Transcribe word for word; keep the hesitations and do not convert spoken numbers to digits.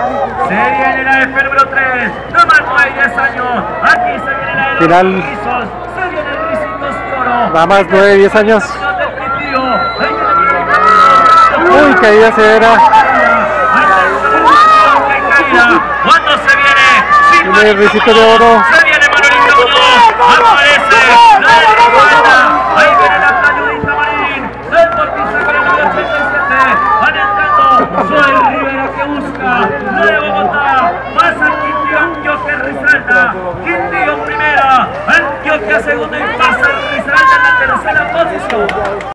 Se viene la F número tres, no más nueve y diez años. Aquí se viene la de los final. Rizos, se viene el Ricitos Toro. Nada más nueve y diez años. Uy, caída severa. Cuando se viene, Viene el Risito de Oro. se viene Manolito Muñoz, aparece la de Tijuana, ahí viene la Talludita Marín, el deportista con el número ochenta y siete, van entrando, Joel Rivera que busca, la de Bogotá, pasa Quintío, Antioquia Risaralda, Quintío primera, Antioquia segunda y pasa Risaralda en la tercera posición.